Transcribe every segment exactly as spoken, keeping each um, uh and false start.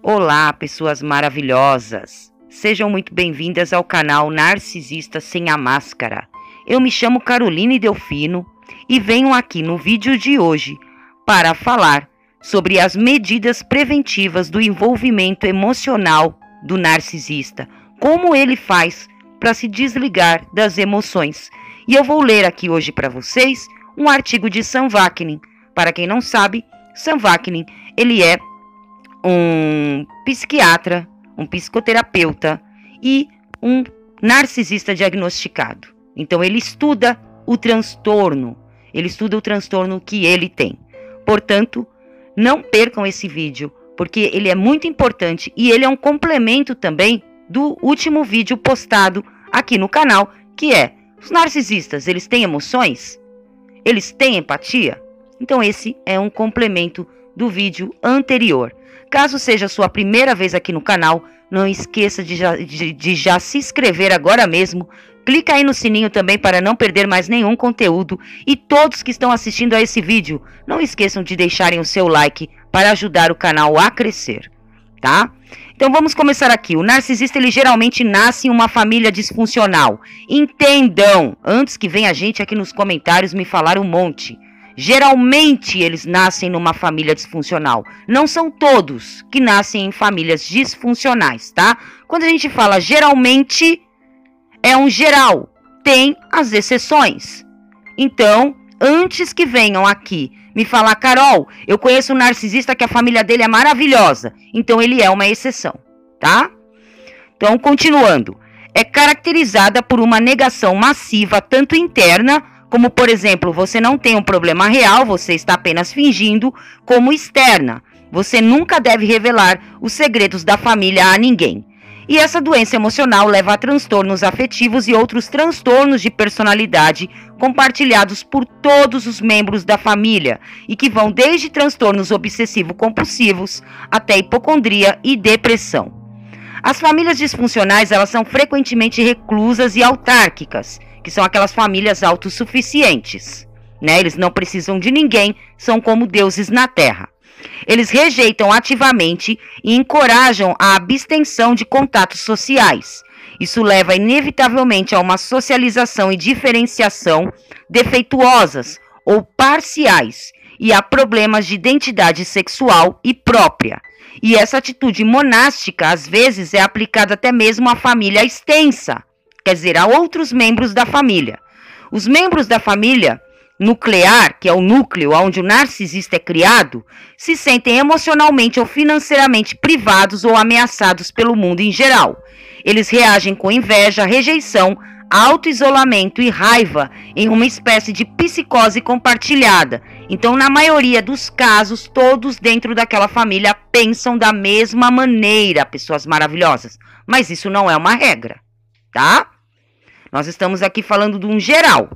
Olá, pessoas maravilhosas! Sejam muito bem-vindas ao canal Narcisista Sem a Máscara. Eu me chamo Caroline Delfino e venho aqui no vídeo de hoje para falar sobre as medidas preventivas do envolvimento emocional do narcisista, como ele faz para se desligar das emoções. E eu vou ler aqui hoje para vocês um artigo de Sam Vaknin. Para quem não sabe, Sam Vaknin, ele é um psiquiatra, um psicoterapeuta e um narcisista diagnosticado. Então ele estuda o transtorno, ele estuda o transtorno que ele tem. Portanto, não percam esse vídeo, porque ele é muito importante e ele é um complemento também do último vídeo postado aqui no canal, que é: os narcisistas, eles têm emoções? Eles têm empatia? Então esse é um complemento do vídeo anterior. Caso seja a sua primeira vez aqui no canal, não esqueça de já, de, de já se inscrever agora mesmo. Clica aí no sininho também para não perder mais nenhum conteúdo. E todos que estão assistindo a esse vídeo, não esqueçam de deixarem o seu like para ajudar o canal a crescer, tá? Então vamos começar aqui. O narcisista, ele geralmente nasce em uma família disfuncional. Entendam, antes que venha a gente aqui nos comentários me falar um monte. Geralmente eles nascem numa família disfuncional. Não são todos que nascem em famílias disfuncionais, tá? Quando a gente fala geralmente, é um geral. Tem as exceções. Então, antes que venham aqui me falar: Carol, eu conheço um narcisista que a família dele é maravilhosa, então ele é uma exceção, tá? Então, continuando. É caracterizada por uma negação massiva, tanto interna, como, por exemplo, você não tem um problema real, você está apenas fingindo, como externa. Você nunca deve revelar os segredos da família a ninguém. E essa doença emocional leva a transtornos afetivos e outros transtornos de personalidade compartilhados por todos os membros da família e que vão desde transtornos obsessivo-compulsivos até hipocondria e depressão. As famílias disfuncionais, elas são frequentemente reclusas e autárquicas, que são aquelas famílias autossuficientes, né? Eles não precisam de ninguém, são como deuses na terra. Eles rejeitam ativamente e encorajam a abstenção de contatos sociais. Isso leva inevitavelmente a uma socialização e diferenciação defeituosas ou parciais e a problemas de identidade sexual e própria. E essa atitude monástica, às vezes, é aplicada até mesmo à família extensa, quer dizer, a outros membros da família. Os membros da família nuclear, que é o núcleo onde o narcisista é criado, se sentem emocionalmente ou financeiramente privados ou ameaçados pelo mundo em geral. Eles reagem com inveja, rejeição, auto-isolamento e raiva em uma espécie de psicose compartilhada. Então, na maioria dos casos, todos dentro daquela família pensam da mesma maneira, pessoas maravilhosas. Mas isso não é uma regra, tá? Nós estamos aqui falando de um geral.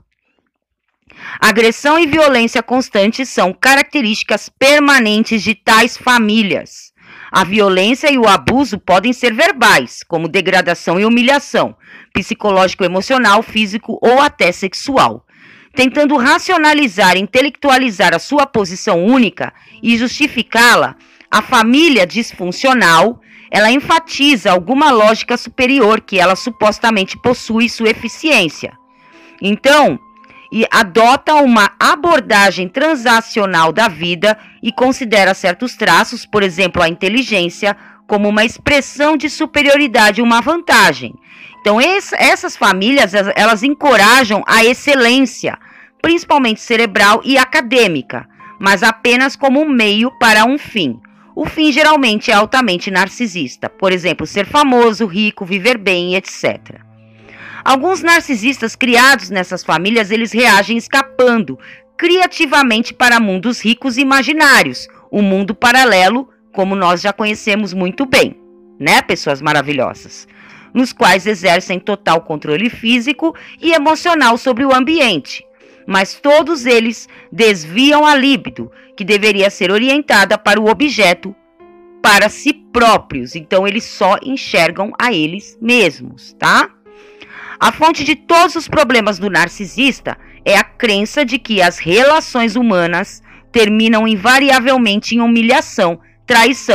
Agressão e violência constante são características permanentes de tais famílias. A violência e o abuso podem ser verbais, como degradação e humilhação, psicológico-emocional, físico ou até sexual. Tentando racionalizar e intelectualizar a sua posição única e justificá-la, a família disfuncional, ela enfatiza alguma lógica superior que ela supostamente possui sua eficiência. Então, e adota uma abordagem transacional da vida e considera certos traços, por exemplo, a inteligência, como uma expressão de superioridade, uma vantagem. Então, esse, essas famílias, elas encorajam a excelência, principalmente cerebral e acadêmica, mas apenas como um meio para um fim. O fim geralmente é altamente narcisista, por exemplo, ser famoso, rico, viver bem, etcétera. Alguns narcisistas criados nessas famílias, eles reagem escapando criativamente para mundos ricos e imaginários, um mundo paralelo, como nós já conhecemos muito bem, né, pessoas maravilhosas, nos quais exercem total controle físico e emocional sobre o ambiente. Mas todos eles desviam a libido, que deveria ser orientada para o objeto, para si próprios. Então, eles só enxergam a eles mesmos, tá? A fonte de todos os problemas do narcisista é a crença de que as relações humanas terminam invariavelmente em humilhação, traição,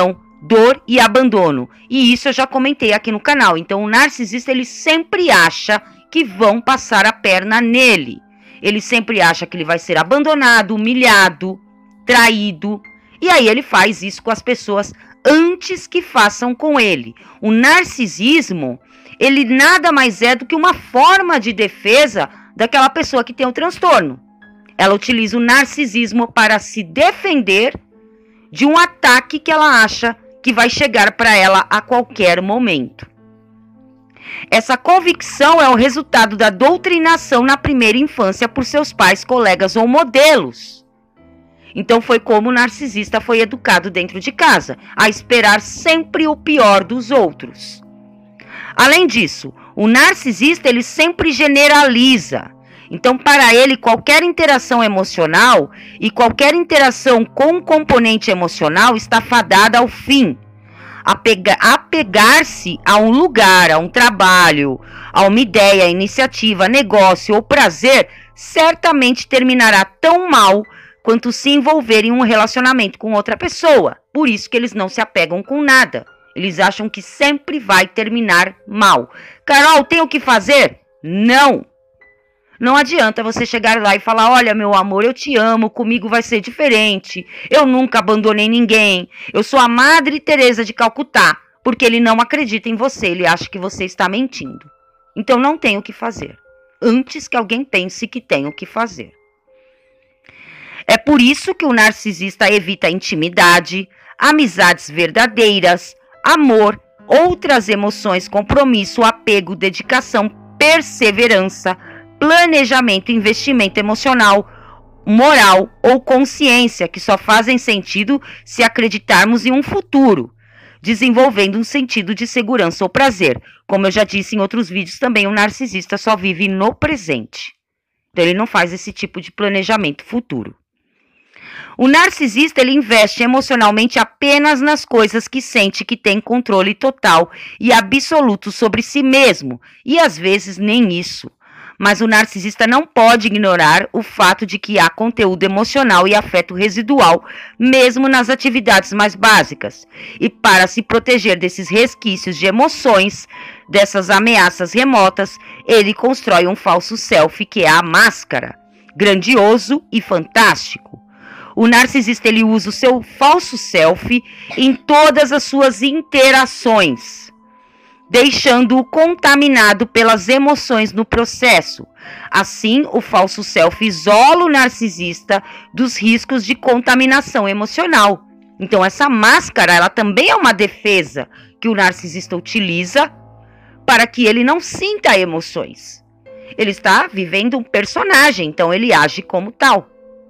dor e abandono. E isso eu já comentei aqui no canal. Então o narcisista, ele sempre acha que vão passar a perna nele. Ele sempre acha que ele vai ser abandonado, humilhado, traído. E aí ele faz isso com as pessoas antes que façam com ele. O narcisismo, ele nada mais é do que uma forma de defesa daquela pessoa que tem o transtorno. Ela utiliza o narcisismo para se defender de um ataque que ela acha que vai chegar para ela a qualquer momento. Essa convicção é o resultado da doutrinação na primeira infância por seus pais, colegas ou modelos. Então foi como o narcisista foi educado dentro de casa, a esperar sempre o pior dos outros. Além disso, o narcisista, ele sempre generaliza. Então, para ele, qualquer interação emocional e qualquer interação com componente emocional está fadada ao fim. Apega- apegar-se a um lugar, a um trabalho, a uma ideia, iniciativa, negócio ou prazer, certamente terminará tão mal quanto se envolver em um relacionamento com outra pessoa. Por isso que eles não se apegam com nada. Eles acham que sempre vai terminar mal. Carol, tem o que fazer? Não. Não adianta você chegar lá e falar, olha, meu amor, eu te amo, comigo vai ser diferente. Eu nunca abandonei ninguém. Eu sou a Madre Teresa de Calcutá. Porque ele não acredita em você, ele acha que você está mentindo. Então não tem o que fazer. Antes que alguém pense que tem o que fazer. É por isso que o narcisista evita a intimidade, amizades verdadeiras, amor, outras emoções, compromisso, apego, dedicação, perseverança, planejamento, investimento emocional, moral ou consciência, que só fazem sentido se acreditarmos em um futuro, desenvolvendo um sentido de segurança ou prazer. Como eu já disse em outros vídeos também, o narcisista só vive no presente. Então ele não faz esse tipo de planejamento futuro. O narcisista, ele investe emocionalmente apenas nas coisas que sente que tem controle total e absoluto sobre si mesmo, e às vezes nem isso. Mas o narcisista não pode ignorar o fato de que há conteúdo emocional e afeto residual, mesmo nas atividades mais básicas. E para se proteger desses resquícios de emoções, dessas ameaças remotas, ele constrói um falso self, que é a máscara, grandioso e fantástico. O narcisista, ele usa o seu falso self em todas as suas interações, deixando-o contaminado pelas emoções no processo. Assim, o falso self isola o narcisista dos riscos de contaminação emocional. Então, essa máscara, ela também é uma defesa que o narcisista utiliza para que ele não sinta emoções. Ele está vivendo um personagem, então ele age como tal.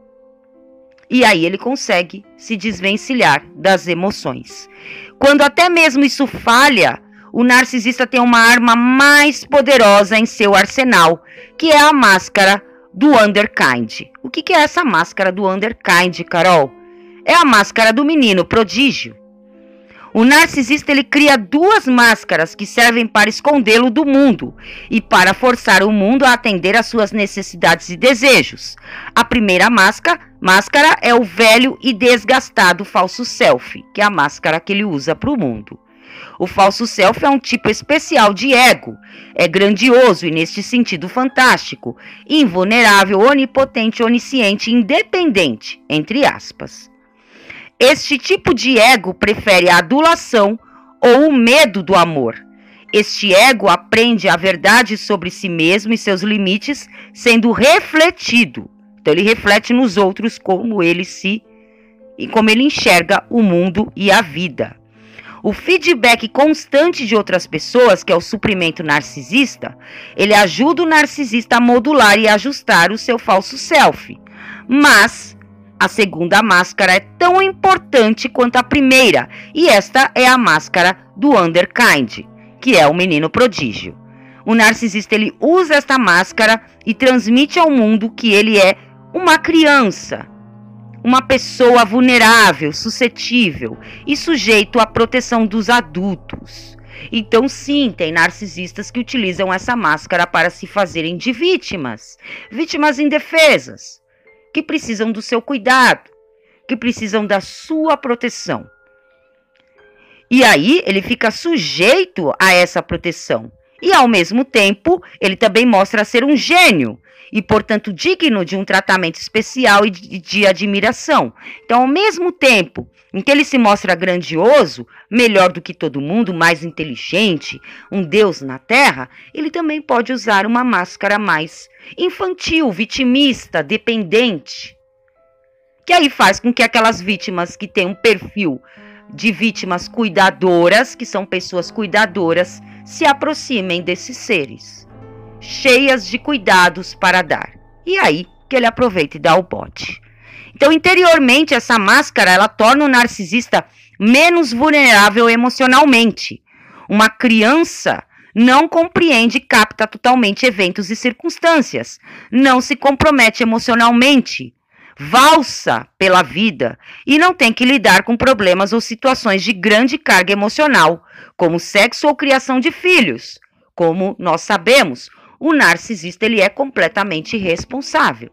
E aí ele consegue se desvencilhar das emoções. Quando até mesmo isso falha, o narcisista tem uma arma mais poderosa em seu arsenal, que é a máscara do Wunderkind. O que é essa máscara do Wunderkind, Carol? É a máscara do menino prodígio. O narcisista, ele cria duas máscaras que servem para escondê-lo do mundo e para forçar o mundo a atender às suas necessidades e desejos. A primeira máscara, máscara é o velho e desgastado falso self, que é a máscara que ele usa para o mundo. O falso self é um tipo especial de ego, é grandioso e neste sentido fantástico, invulnerável, onipotente, onisciente, independente, entre aspas. Este tipo de ego prefere a adulação ou o medo do amor. Este ego aprende a verdade sobre si mesmo e seus limites sendo refletido. Então ele reflete nos outros como ele se e como ele enxerga o mundo e a vida. O feedback constante de outras pessoas, que é o suprimento narcisista, ele ajuda o narcisista a modular e ajustar o seu falso self. Mas a segunda máscara é tão importante quanto a primeira, e esta é a máscara do Wunderkind, que é o menino prodígio. O narcisista, ele usa esta máscara e transmite ao mundo que ele é uma criança, uma pessoa vulnerável, suscetível e sujeito à proteção dos adultos. Então sim, tem narcisistas que utilizam essa máscara para se fazerem de vítimas, vítimas indefesas, que precisam do seu cuidado, que precisam da sua proteção. E aí ele fica sujeito a essa proteção. E ao mesmo tempo, ele também mostra ser um gênio e, portanto, digno de um tratamento especial e de, de admiração. Então, ao mesmo tempo em que ele se mostra grandioso, melhor do que todo mundo, mais inteligente, um deus na Terra, ele também pode usar uma máscara mais infantil, vitimista, dependente, que aí faz com que aquelas vítimas que têm um perfil de vítimas cuidadoras, que são pessoas cuidadoras, se aproximem desses seres, cheias de cuidados para dar. E aí que ele aproveita e dá o bote. Então, interiormente, essa máscara, ela torna o narcisista menos vulnerável emocionalmente. Uma criança não compreende e capta totalmente eventos e circunstâncias, não se compromete emocionalmente, valsa pela vida e não tem que lidar com problemas ou situações de grande carga emocional, como sexo ou criação de filhos. Como nós sabemos, o narcisista ele é completamente irresponsável.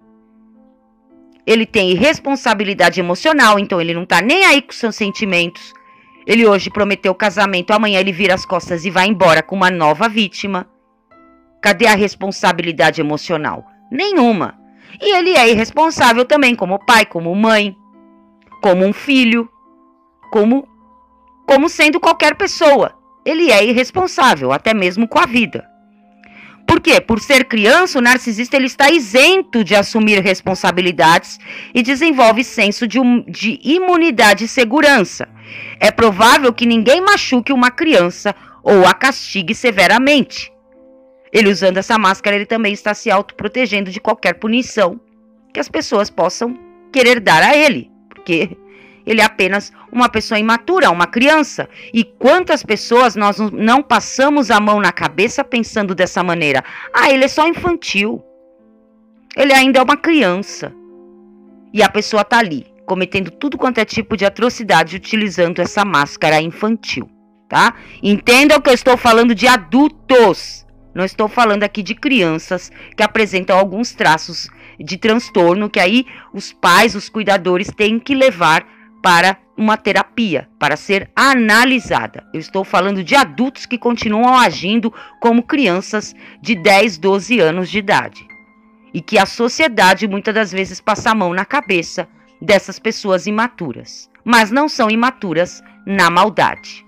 Ele tem irresponsabilidade emocional, então ele não tá nem aí com seus sentimentos. Ele hoje prometeu casamento, amanhã ele vira as costas e vai embora com uma nova vítima. Cadê a responsabilidade emocional? Nenhuma. E ele é irresponsável também como pai, como mãe, como um filho, como, como sendo qualquer pessoa. Ele é irresponsável, até mesmo com a vida. Por quê? Por ser criança, o narcisista ele está isento de assumir responsabilidades e desenvolve senso de, um, de imunidade e segurança. É provável que ninguém machuque uma criança ou a castigue severamente. Ele, usando essa máscara, ele também está se autoprotegendo de qualquer punição que as pessoas possam querer dar a ele, porque ele é apenas uma pessoa imatura, uma criança. E quantas pessoas nós não passamos a mão na cabeça pensando dessa maneira? Ah, ele é só infantil. Ele ainda é uma criança. E a pessoa está ali, cometendo tudo quanto é tipo de atrocidade, utilizando essa máscara infantil, tá? Entendam que eu estou falando de adultos. Não estou falando aqui de crianças que apresentam alguns traços de transtorno que aí os pais, os cuidadores têm que levar para uma terapia, para ser analisada. Eu estou falando de adultos que continuam agindo como crianças de dez, doze anos de idade. E que a sociedade muitas das vezes passa a mão na cabeça dessas pessoas imaturas. Mas não são imaturas na maldade.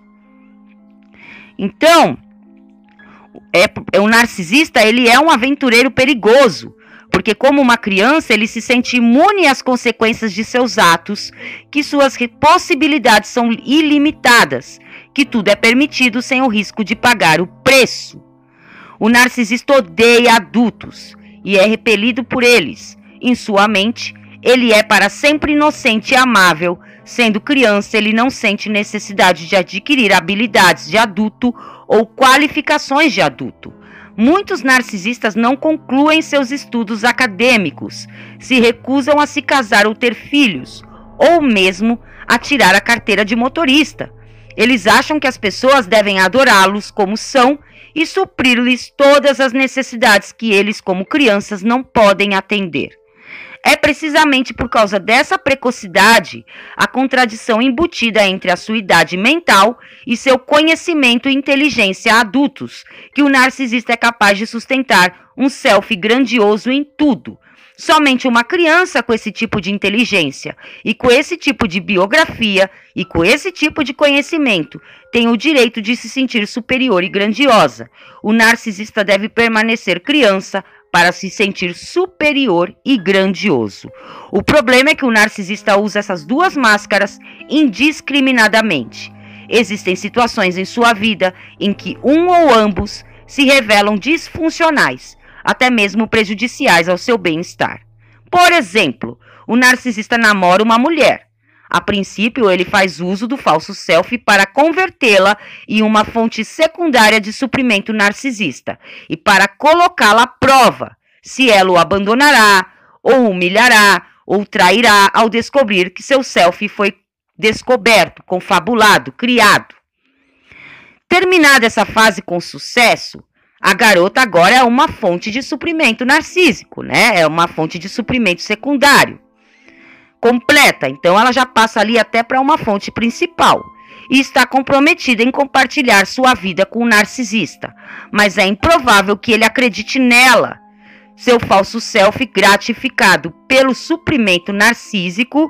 Então, é, o narcisista ele é um aventureiro perigoso. Porque como uma criança, ele se sente imune às consequências de seus atos, que suas possibilidades são ilimitadas, que tudo é permitido sem o risco de pagar o preço. O narcisista odeia adultos e é repelido por eles. Em sua mente, ele é para sempre inocente e amável. Sendo criança, ele não sente necessidade de adquirir habilidades de adulto ou qualificações de adulto. Muitos narcisistas não concluem seus estudos acadêmicos, se recusam a se casar ou ter filhos, ou mesmo a tirar a carteira de motorista. Eles acham que as pessoas devem adorá-los como são e suprir-lhes todas as necessidades que eles, como crianças, não podem atender. É precisamente por causa dessa precocidade, a contradição embutida entre a sua idade mental e seu conhecimento e inteligência adultos, que o narcisista é capaz de sustentar um self grandioso em tudo. Somente uma criança com esse tipo de inteligência e com esse tipo de biografia e com esse tipo de conhecimento tem o direito de se sentir superior e grandiosa. O narcisista deve permanecer criança para se sentir superior e grandioso. O problema é que o narcisista usa essas duas máscaras indiscriminadamente. Existem situações em sua vida em que um ou ambos se revelam disfuncionais, até mesmo prejudiciais ao seu bem-estar. Por exemplo, o narcisista namora uma mulher. A princípio, ele faz uso do falso self para convertê-la em uma fonte secundária de suprimento narcisista e para colocá-la à prova se ela o abandonará, ou humilhará, ou trairá ao descobrir que seu self foi descoberto, confabulado, criado. Terminada essa fase com sucesso, a garota agora é uma fonte de suprimento narcísico, né? É uma fonte de suprimento secundário. Completa, então ela já passa ali até para uma fonte principal. e está comprometida em compartilhar sua vida com o narcisista, mas é improvável que ele acredite nela. Seu falso self, gratificado pelo suprimento narcísico,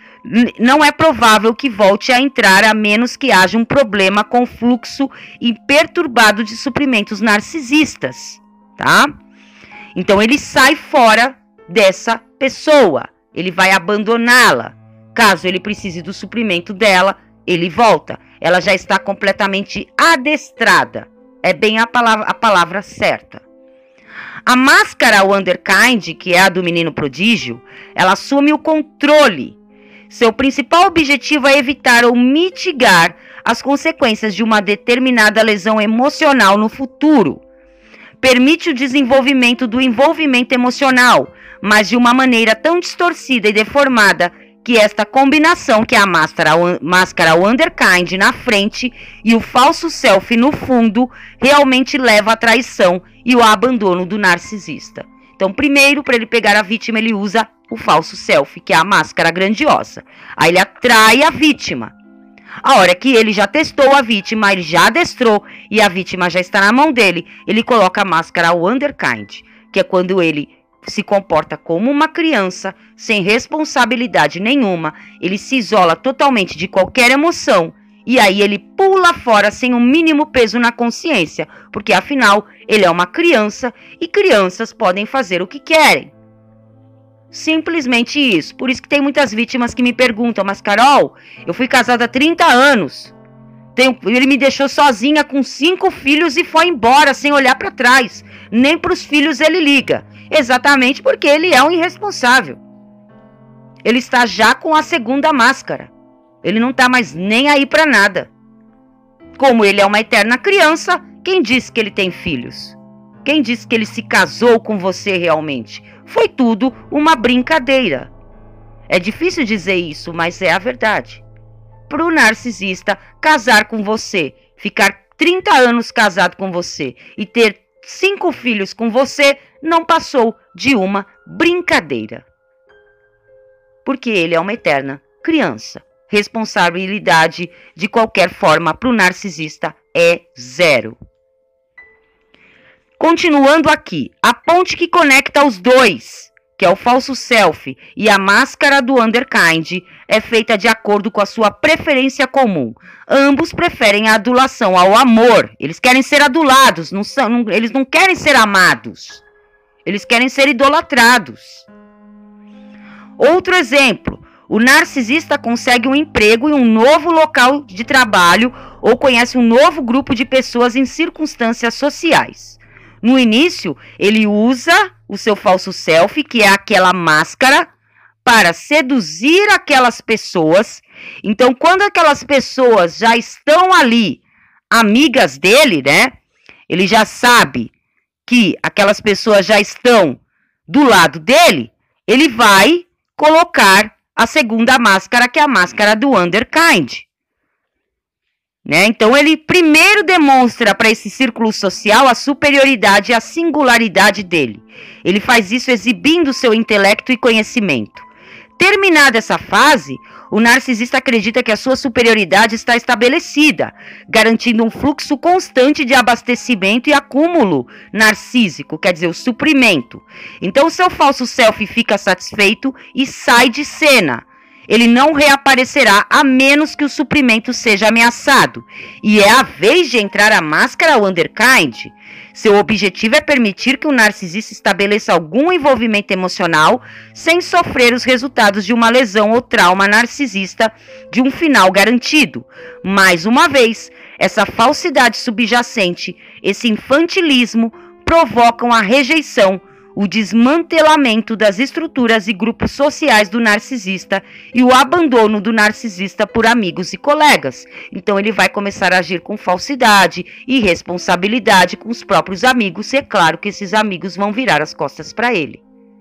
não é provável que volte a entrar a menos que haja um problema com o fluxo imperturbado de suprimentos narcisistas, tá? Então ele sai fora dessa pessoa, ele vai abandoná-la. Caso ele precise do suprimento dela, ele volta. Ela já está completamente adestrada. É bem a palavra, a palavra certa. A máscara Wunderkind, que é a do menino prodígio, ela assume o controle. Seu principal objetivo é evitar ou mitigar as consequências de uma determinada lesão emocional no futuro. Permite o desenvolvimento do envolvimento emocional, mas de uma maneira tão distorcida e deformada que esta combinação, que é a máscara, máscara Wunderkind na frente e o falso self no fundo, realmente leva à traição e ao abandono do narcisista. Então, primeiro, para ele pegar a vítima, ele usa o falso self, que é a máscara grandiosa. Aí ele atrai a vítima. A hora que ele já testou a vítima, ele já adestrou e a vítima já está na mão dele, ele coloca a máscara Wunderkind, que é quando ele se comporta como uma criança, sem responsabilidade nenhuma, ele se isola totalmente de qualquer emoção, e aí ele pula fora sem o mínimo peso na consciência, porque afinal ele é uma criança e crianças podem fazer o que querem. Simplesmente isso. Por isso que tem muitas vítimas que me perguntam, mas Carol, eu fui casada há trinta anos, tenho, ele me deixou sozinha com cinco filhos e foi embora sem olhar para trás, nem para os filhos ele liga. Exatamente porque ele é um irresponsável. Ele está já com a segunda máscara. Ele não está mais nem aí para nada. Como ele é uma eterna criança, quem disse que ele tem filhos? Quem disse que ele se casou com você realmente? Foi tudo uma brincadeira. É difícil dizer isso, mas é a verdade. Para o narcisista casar com você, ficar trinta anos casado com você e ter cinco filhos com você, não passou de uma brincadeira. Porque ele é uma eterna criança. Responsabilidade, de qualquer forma, para o narcisista é zero. Continuando aqui, a ponte que conecta os dois, que é o falso self e a máscara do Wunderkind, é feita de acordo com a sua preferência comum. Ambos preferem a adulação ao amor. Eles querem ser adulados, não são, não, eles não querem ser amados. Eles querem ser idolatrados. Outro exemplo, o narcisista consegue um emprego em um novo local de trabalho ou conhece um novo grupo de pessoas em circunstâncias sociais. No início, ele usa o seu falso self, que é aquela máscara, para seduzir aquelas pessoas. Então, quando aquelas pessoas já estão ali, amigas dele, né? Ele já sabe que aquelas pessoas já estão do lado dele, ele vai colocar a segunda máscara, que é a máscara do Wunderkind. Né? Então, ele primeiro demonstra para esse círculo social a superioridade e a singularidade dele. Ele faz isso exibindo seu intelecto e conhecimento. Terminada essa fase, o narcisista acredita que a sua superioridade está estabelecida, garantindo um fluxo constante de abastecimento e acúmulo narcísico, quer dizer, o suprimento. Então, o seu falso self fica satisfeito e sai de cena. Ele não reaparecerá a menos que o suprimento seja ameaçado. E é a vez de entrar a máscara Wunderkind. Seu objetivo é permitir que o narcisista estabeleça algum envolvimento emocional sem sofrer os resultados de uma lesão ou trauma narcisista de um final garantido. Mais uma vez, essa falsidade subjacente, esse infantilismo, provocam a rejeição, o desmantelamento das estruturas e grupos sociais do narcisista e o abandono do narcisista por amigos e colegas. Então ele vai começar a agir com falsidade e irresponsabilidade com os próprios amigos, e é claro que esses amigos vão virar as costas para ele.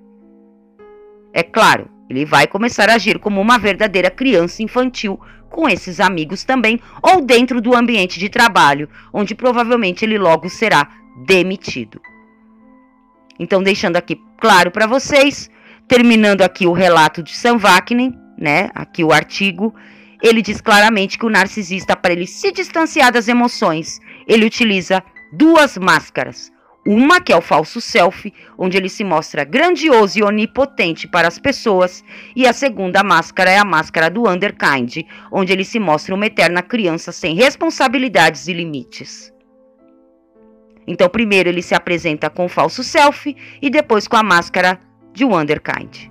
É claro, ele vai começar a agir como uma verdadeira criança infantil com esses amigos também, ou dentro do ambiente de trabalho, onde provavelmente ele logo será demitido. Então, deixando aqui claro para vocês, terminando aqui o relato de Sam Vaknin, né, aqui o artigo, ele diz claramente que o narcisista, para ele se distanciar das emoções, ele utiliza duas máscaras. Uma que é o falso self, onde ele se mostra grandioso e onipotente para as pessoas, e a segunda máscara é a máscara do Underkind, onde ele se mostra uma eterna criança sem responsabilidades e limites. Então, primeiro ele se apresenta com o falso self e depois com a máscara de Underkind.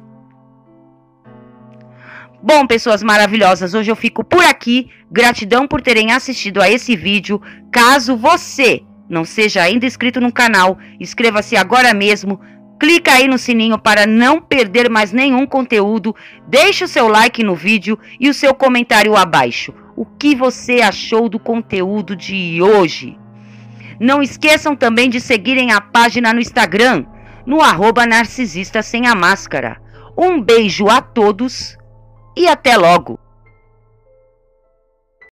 Bom, pessoas maravilhosas, hoje eu fico por aqui. Gratidão por terem assistido a esse vídeo. Caso você não seja ainda inscrito no canal, inscreva-se agora mesmo. Clica aí no sininho para não perder mais nenhum conteúdo. Deixe o seu like no vídeo e o seu comentário abaixo. O que você achou do conteúdo de hoje? Não esqueçam também de seguirem a página no Instagram, no arroba narcisista sem a máscara. Um beijo a todos e até logo!